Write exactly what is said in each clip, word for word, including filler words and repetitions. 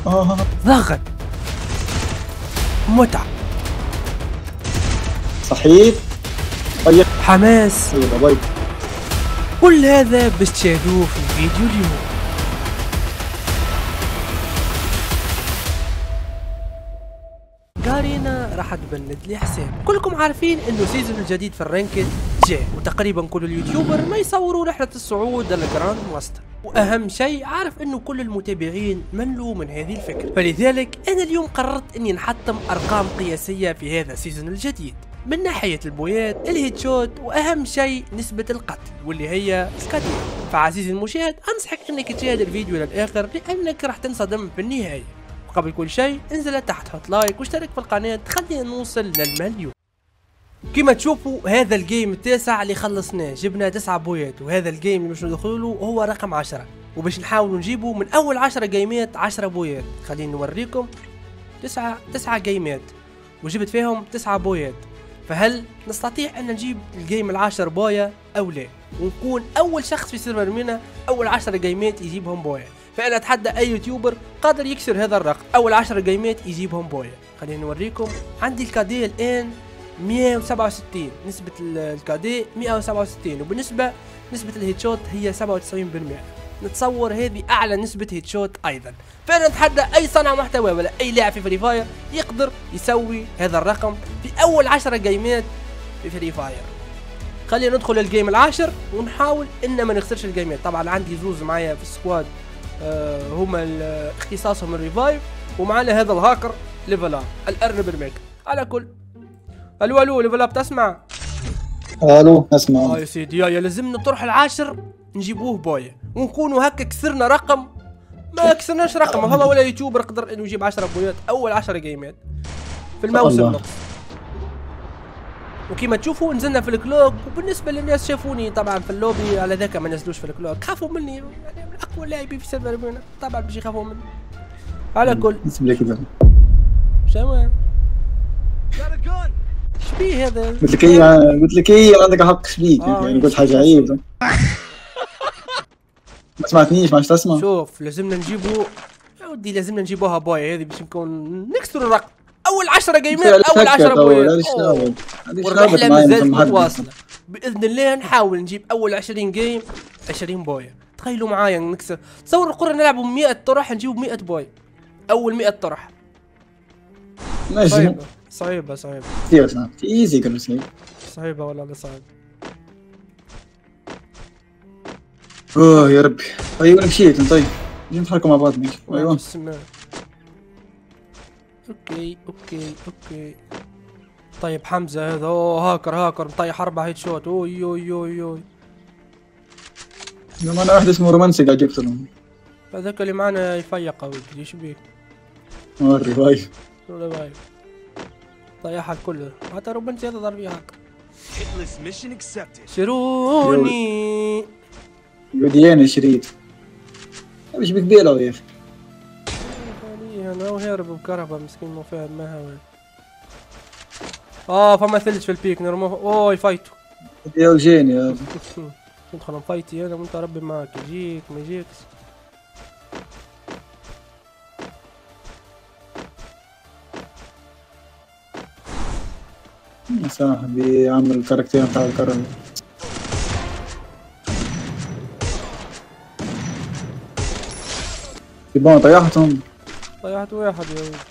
آه. ضغط، متعة، صحيح. طيب حماس، يلا باي. كل هذا باش تشاهدوه في الفيديو اليوم. قارينا راح تبند لي حساب. كلكم عارفين انه سيزون الجديد في الرانكد جاء، وتقريبا كل اليوتيوبر ما يصوروا رحلة الصعود للجراند ماستر، واهم شيء عارف انه كل المتابعين ملوا من هذه الفكرة، فلذلك انا اليوم قررت اني نحطم ارقام قياسية في هذا السيزون الجديد من ناحية البويات، الهيد شوت، واهم شيء نسبة القتل واللي هي سكادير. فعزيزي المشاهد انصحك انك تشاهد الفيديو للاخر لانك راح تنصدم في النهاية. قبل كل شيء انزل تحت حط لايك واشترك في القناة خلينا نوصل للمليون. كما تشوفوا هذا الجيم التاسع اللي خلصناه، جبنا تسعة بويات، وهذا الجيم اللي باش ندخلوا هو رقم عشرة، وباش نحاولوا نجيبوا من اول عشرة جيمات عشرة بويات. خليني نوريكم تسعة تسعة جيمات وجبت فيهم تسعة بويات، فهل نستطيع ان نجيب الجيم العاشر بويا او لا، ونكون اول شخص في سيرفر منا اول عشرة جيمات يجيبهم بويا؟ فانا اتحدى اي يوتيوبر قادر يكسر هذا الرقم، اول عشرة جيمات يجيبهم بويا. خلينا نوريكم، عندي الكادي الان مئة وسبعة وستين، نسبة الكادي مئة وسبعة وستين، وبالنسبة نسبة الهيد شوت هي سبعة وتسعين بالمئة. نتصور هذه اعلى نسبة هيد شوت ايضا. فانا اتحدى اي صانع محتوى ولا اي لاعب في فري فاير يقدر يسوي هذا الرقم في اول عشرة جيمات في فري فاير. خلينا ندخل الجيم العاشر ونحاول ان ما نخسرش الجيمات. طبعا عندي زوز معايا في السكواد، آه هما اختصاصهم الريفايف، ومعنا هذا الهاكر ليفل اب الارنب الميكر. على كل الو الو ليفل اب تسمع؟ الو اسمع. اه يا سيدي، يا لازمنا طرح العاشر نجيبوه بويا ونكونوا هكا كسرنا رقم ما كسرناش رقم. ما فما ولا يوتيوبر يقدر انه يجيب عشرة بويات اول عشرة جيمات في الموسم. وكما تشوفوا نزلنا في الكلوك، وبالنسبه للناس شافوني طبعا في اللوبي على ذاك ما نزلوش في الكلوك، خافوا مني يعني من اقوى لاعبين في سيرفر بينا، طبعا باش يخافوا مني. على كل اسم لي كذا شو شبيه هذا؟ قلت لك ايه قلت لك ايه عندك حق شبيك آه يعني قلت حاجه عيب. ما سمعتنيش ما عادش تسمع. شوف لازمنا نجيبوا يا ودي، لازمنا نجيبوها بويا هذه باش نكون نكسر الرقم اول عشرة جيمات اول عشرة بويات. والرحله مازالت متواصله باذن الله، نحاول نجيب اول عشرين جيم عشرين بويا. تخيلوا معايا نكسر، تصور القرى نلعبوا مئة طرح نجيبوا مئة بويا اول مئة طرح. صعيبه صعيبه صعيبه كثير صعب ايزي كله صعيب صعيبه ولا لا صعيب. اوه يا ربي. طيب انا مشيت. طيب نجي نتحركوا مع بعض ماشي. ايوه اوكي اوكي اوكي. طيب حمزه هذا اوه هاكر هاكر مطيح اربع هيد شوت. اوي اوي اوي اوي. لما انا واحد اسمه رومانسي قاعد يقتلهم. هذاك اللي معنا يفيق ولدي ايش بيك؟ وري باي ولا باي طيحها الكل. حتى رومانسي هذا ضرب هاكر. شروني يودينا شريط مش بقبيله يا اخي. انا وهرب بكهرباء مسكين مو فاهم ما هو. اه فما ثلج في البيك نرموه. اوه يفايتوا يا وجيني يا ندخل نفايتي انا وانت ربي معك يجيك ما يجيكش. يا صاحبي عمل الكاركتير بتاع الكرم. يبون طيحتهم. طيحت واحد يا ولد.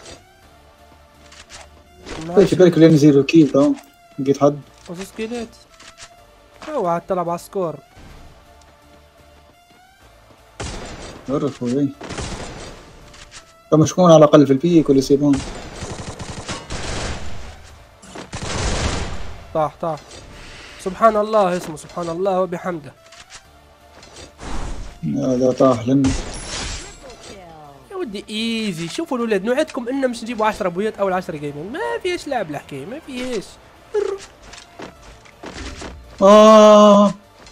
ايش بالك لين زيرو كيل تو لقيت حد بس سكيلات. اوعى تلعب على السكور. عرفوا ايه طب شكون على الاقل في البيك ولا يسيبون. طاح طاح سبحان الله اسمه سبحان الله وبحمده. هذا طاح لنا يا ودي ايزي. شوفوا الاولاد نوعدكم ان مش نجيبوا عشرة بويات اول عشرة جيمين، ما فيهاش لعب الحكايه ما فيهاش. اه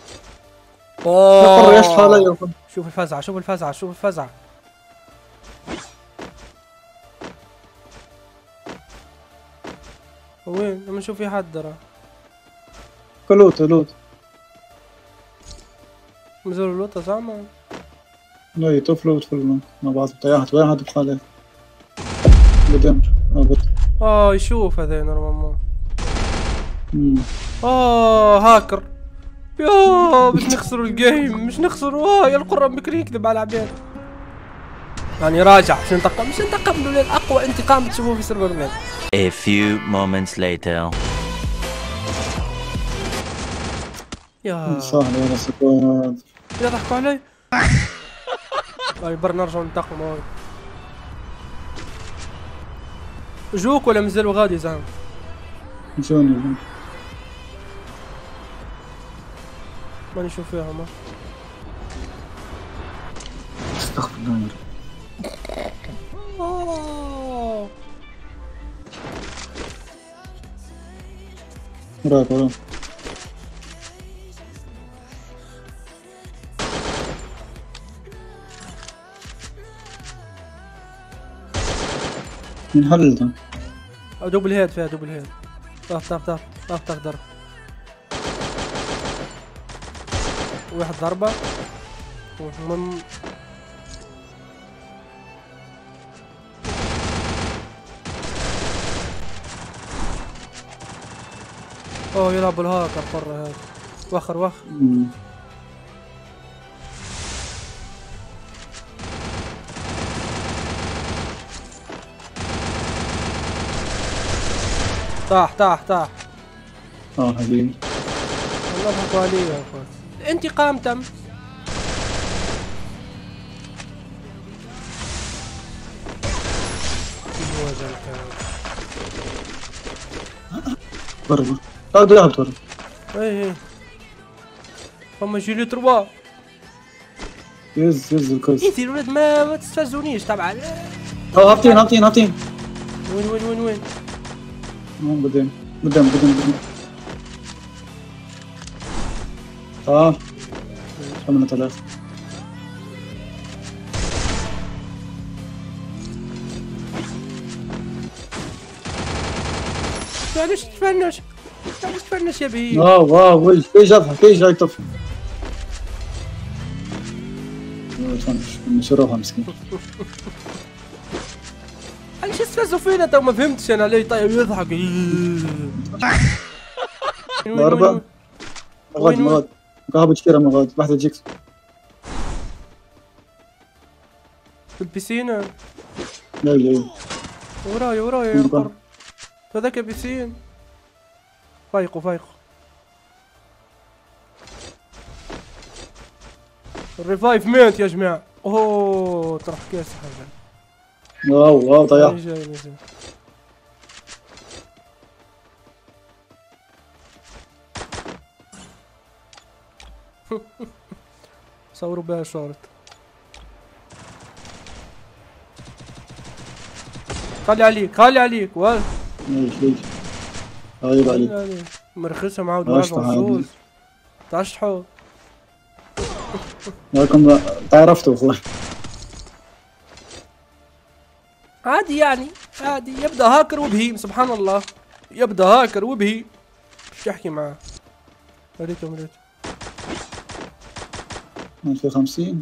اوه يا علي. شوف الفزعه شوف الفزعه شوف الفزعه. وين لما نشوف في حد ترى. كلوت لوت مزور اللوطه زعما. لا يطفلوا ويدخلوا مع بعض. واحد واحد بخالف قدام. اه بط. اه يشوف هذا نورمالمون. مم. اه هاكر. يا باش نخسروا الجيم، مش نخسروا. اه يا القرآن بكري يكذب على العباد. يعني راجع باش ننتقم، باش ننتقم له للأقوى انتقام تشوفوه في سيرفر مان. A few moments later. يا صح يا سكواد. يا ضحكوا علي. هاي برا نرجعوا ننتقم. هاي جوك ولا مازالوا غادي زعما؟ نسوني ماني نشوف فيهم. استغفر الله. آه. وراك وراك. من حل ده؟ دوبل هيد فيها دوبل هيد. طاف طاف طاف طاف طاف ضرب. واحد ضربة. ومن اوه يلعب الهاكر برا هذا. وخر وخر. مم. طاح طاح طاح. اه حبيبي. والله ضحكوا علي يا اخوان. الانتقام تم. برا برا. تاخذ لعب برا. ايه ايه فما جيلي تروا. يز يز الكوز. انتي الولد ما ما تستفزونيش طبعا. اه هابطين هابطين هابطين. وين وين وين وين؟ هون قدام قدام قدام قدام. اه ثمانية آلاف. معليش تفنش. معليش تفنش يا بيه. واو واو ويش كيف جابها كيف جاي طفل. تفنش نشروها مسكين. علاش يستفزوا فينا تو ما فهمتش انا ليه. طيب يضحك. ضربة. مغاد مغاد. كهرباء تشكيرة مغاد. واحدة تجيك. في البيسين. لا لا. ورايا ورايا يا القر. هذاك بيسين. فايقوا فايقوا. الريفايف مات يا جماعة. اوه طرح كاس حاجة. واو واو طيح. جاي نزل. صوروا بها شورت. خلي عليك خلي عليك وال. ليش ليش. غريب عليك. خلي عليك. مرخصة معود عشت واقع عادي. الصوص. تعشحوا. لكن تعرفتوا اخوي. عادي يعني عادي. يبدا هاكر وبهيم سبحان الله. يبدا هاكر وبهيم. ايش تحكي معاه؟ ريتو ريتو. ألف وخمسين.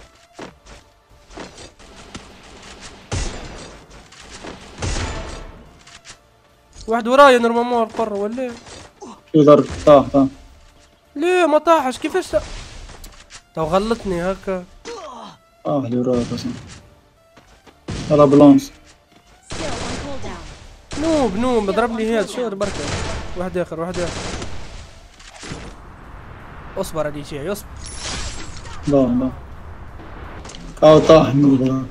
واحد ورايا نورمالمون القرة ولا في ضرب طاح طاح. ليه ما طاحش كيفاش تا... تو غلطني هكا. اه اللي وراك بس. يلا بلونس. نوب نوب ضربني هاد شو بركة. واحد اخر واحد اخر. اصبر هذي شيء اصبر. لا لا. اه طاح من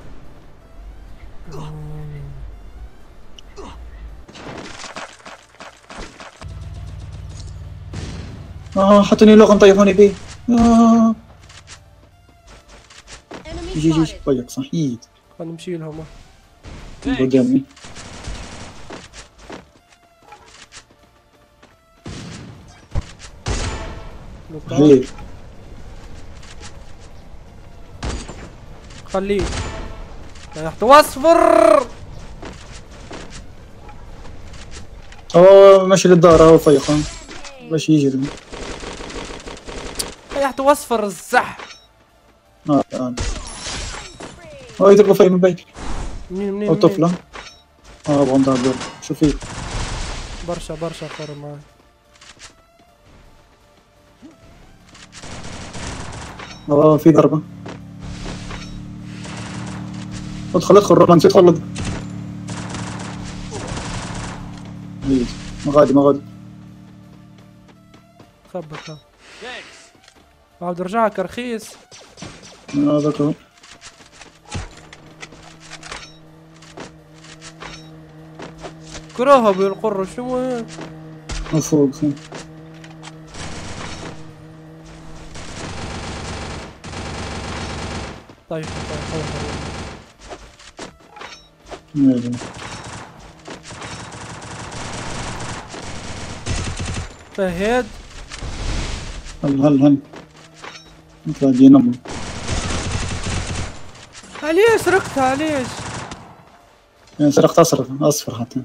اه حطني لغم طيحوني بيه. اه جي جي طيق صحيح. خلينا نمشي لهم. قدامي. هيك خليه ريحت واصفر. اوه ماشي للدار اهو فيق. ماشي يجري. ريحت واصفر الزح. اه آه. اه يضربوا فيا من بعيد. منين منين او منين؟ طفلة. اه ابغى ندور شو فيك. برشا برشا خور معاي. اه في ضربة. ادخل ادخل رومانسي ادخل. هيد مغادي مغادي. خبر خبر. عاود رجعك رخيص. هذاك هو. كراهه بالقرة شنو هيك؟ فوق فوق. طيب طيب طيب ماشي. فهد هل هل هل نطلع دي نمو. علاش سرقتها علاش؟ يعني سرقت اصفر اصفر حتى.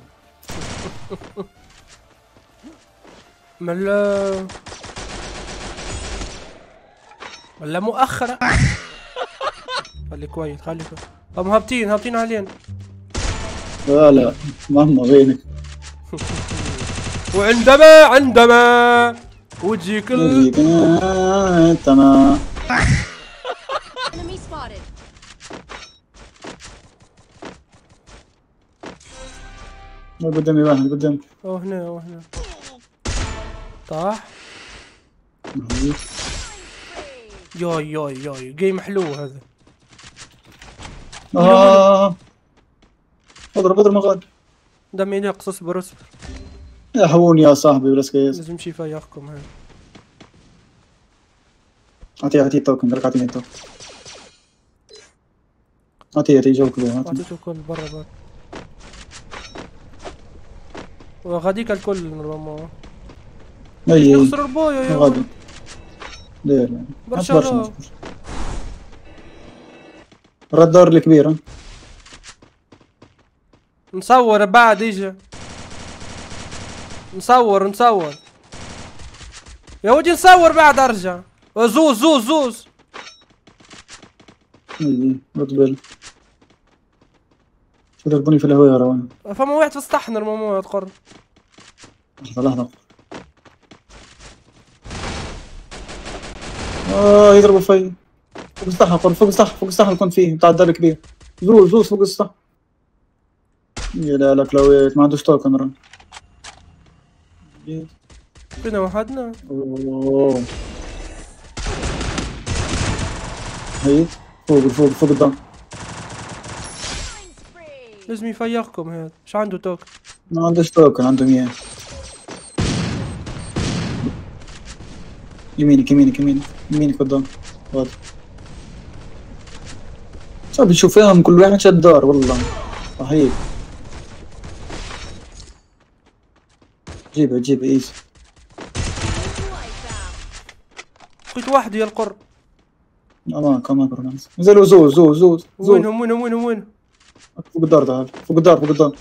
ملا ولا مؤخرة. خلي كويس خلي كويس. هم هابطين هابطين علينا. لا لا مهما بينك. وعندما عندما وتجيك ال... تمام. Enemy spotted. قدامي واحد قدامي. او هنا او هنا طاح. ياي ياي ياي جيم حلو هذا. اه اضرب اضرب مغاد. دمي ينقص اصبر اصبر. يا حوني يا صاحبي ولا سكيس. لازم شي فياخكم هذا. اعطيه اعطيه توكن قالك اعطيني توكن. اعطيه اعطيه جوك به اعطيه. اعطيته الكل برا برا. وغاديك الكل نورمالمون. اي يخسر البويا يا غادي. ولد. لا لا برشا برشا لا. الرادار الكبير ها. نصور بعد يجي. نصور نصور يا ودي نصور بعد ارجع. زوز زوز زوز. اي رد بالك. شو ضربوني في الهواء روان. فما واحد في السطح نورمالمون تقر. لحظة لحظة. اه يضربوا في فوق السطح قر فوق السطح فوق السطح اللي كنت فيه بتاع الدار الكبير. زوز زوز فوق السطح. يا لا لك لويت ما عندوش توكن راه. فينا وحدنا. اوه هيد فوق فوق فوق الدار. لازم يفيقكم هذا. مش عنده توك. ما عندوش توكن عنده مياه. يمينك يمينك يمينك يمينك قدام. واضح. صعب تشوف فيهم كل واحد شد دار والله. رهيب. جيبها جيبها ايزي. لقيت واحد يا القر. اماك اماك رونالدو. نزلوا زوز زوز زوز زوز. وينهم وينهم وينهم وينهم؟ فوق الدار تعال فوق الدار فوق الدار.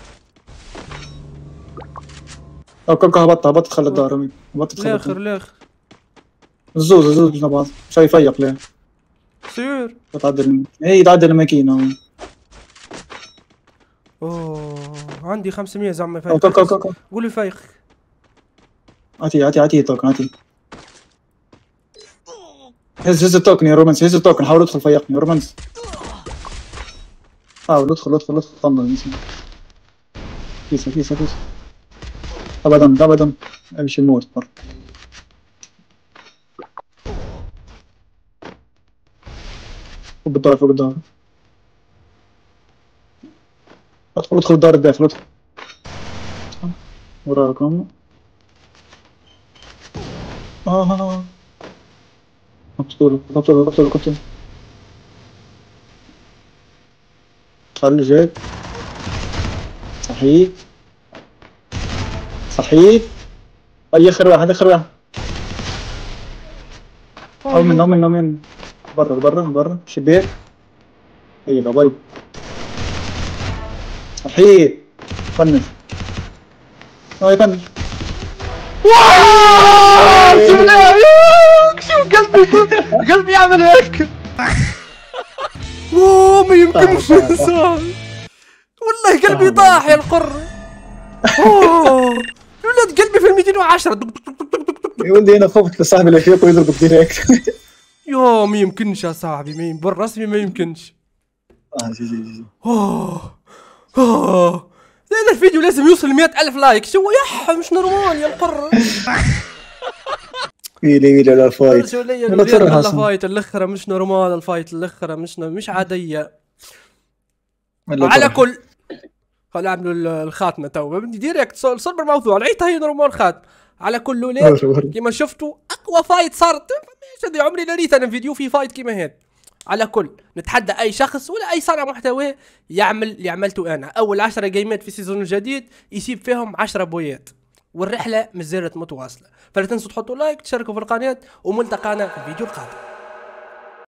او كوكا هبطت هبطت خلى الدار امين هبطت خلى الاخر الدار. الاخر. الزوز الزوز مع بعض مش يفيق ليه. سير. تعدل اي تعدل الماكينة. اوه عندي خمسمية زعما كوكا فايق. كوكا كوكا. قولي فايق. عطي عطي عطي توكن عطي. هز هز التوكن يا رومانس هز التوكن حاول ادخل فيقني يا رومانس. حاول ادخل ادخل ادخل طمن. كيسة كيسة كيسة. ابدا ابدا امشي الموت برا. فوق الدار فوق الدار. ادخل ادخل الدار الداخل ادخل. وراكم. اه اه مقتول مقتول مقتول مقتول. خلي جاي. صحيح صحيح. اي اخر واحد اخر واحد. او من او من او من برا برا برا شباك. اي باي. صحيح فنش. هاي فنش. شو قلبي قلبي يعمل هيك. اوه مية يمكنش صاحبي، والله قلبي طاح يا القر. اوه ولاد قلبي في الميتين وعشرة. يا ولدي انا خفت لصاحبي الافريقي ويضربك ديريكت. يا ما يمكنش يا صاحبي، ما يم- بالرسمي ما يمكنش. اه جي جي جي. اوه اوه هذا الفيديو لازم يوصل مئة ألف لايك. شو يح مش نورمال يا القر. ويلي ويلي على الفايت. شو لي يلا تفرح والله حسن. فايت الاخرى مش نورمال، الفايت الاخرى مش مش عاديه. يلا على تفرح. كل خلينا نعملوا الخاتمه تو بدي ديريكت صلب الموضوع، العيتها هي نورمال خاتم. على كل ولاد كما شفتوا اقوى فايت صارت. مش هذي عمري لا ريت انا فيديو في فايت كيما هذا. على كل نتحدى اي شخص ولا اي صانع محتوى يعمل اللي عملته انا. اول عشرة جيمات في السيزون الجديد يسيب فيهم عشرة بويات، والرحله مازالت متواصله. فلا تنسوا تحطوا لايك، تشاركوا في القناه، وملتقانا في الفيديو القادم.